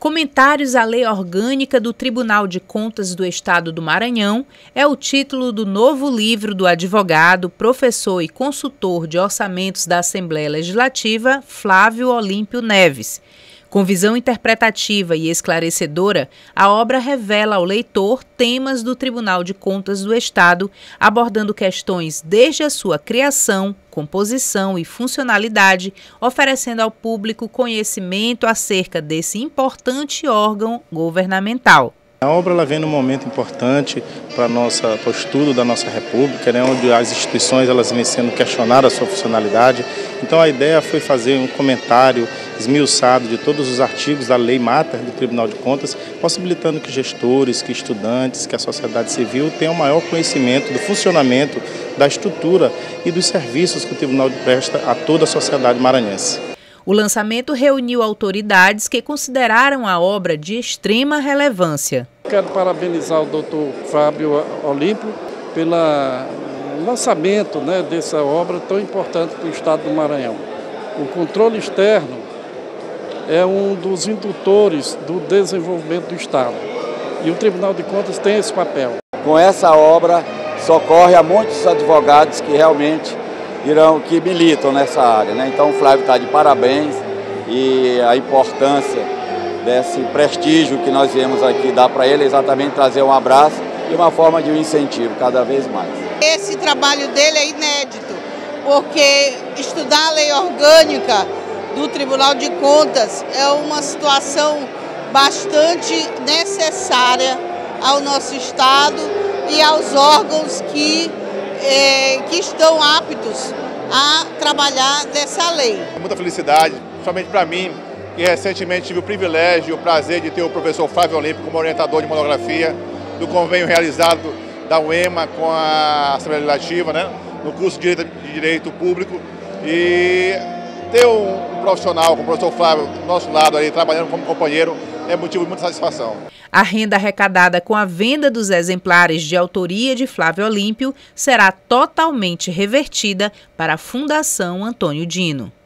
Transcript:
Comentários à Lei Orgânica do Tribunal de Contas do Estado do Maranhão é o título do novo livro do advogado, professor e consultor de orçamentos da Assembleia Legislativa, Flávio Olímpio Neves. Com visão interpretativa e esclarecedora, a obra revela ao leitor temas do Tribunal de Contas do Estado, abordando questões desde a sua criação, composição e funcionalidade, oferecendo ao público conhecimento acerca desse importante órgão governamental. A obra ela vem num momento importante para o estudo da nossa República, onde as instituições elas vêm sendo questionadas a sua funcionalidade. Então a ideia foi fazer um comentário esmiuçado de todos os artigos da Lei Mater do Tribunal de Contas, possibilitando que gestores, que estudantes, que a sociedade civil tenham maior conhecimento do funcionamento, da estrutura e dos serviços que o Tribunal presta a toda a sociedade maranhense. O lançamento reuniu autoridades que consideraram a obra de extrema relevância. Quero parabenizar o Dr. Flávio Olímpio pelo lançamento dessa obra tão importante para o Estado do Maranhão. O controle externo é um dos indutores do desenvolvimento do Estado e o Tribunal de Contas tem esse papel. Com essa obra socorre a muitos advogados que realmente que militam nessa área, Então o Flávio está de parabéns e a importância desse prestígio que nós viemos aqui dar para ele é exatamente trazer um abraço e uma forma de um incentivo cada vez mais. Esse trabalho dele é inédito, porque estudar a lei orgânica do Tribunal de Contas é uma situação bastante necessária ao nosso Estado e aos órgãos que estão aptos a trabalhar dessa lei. Muita felicidade, principalmente para mim, que recentemente tive o privilégio e o prazer de ter o professor Flávio Olímpio como orientador de monografia do convênio realizado da UEMA com a Assembleia Legislativa, no curso de Direito Público, e ter um profissional como o professor Flávio do nosso lado, aí, trabalhando como companheiro, é motivo de muita satisfação. A renda arrecadada com a venda dos exemplares de autoria de Flávio Olímpio será totalmente revertida para a Fundação Antônio Dino.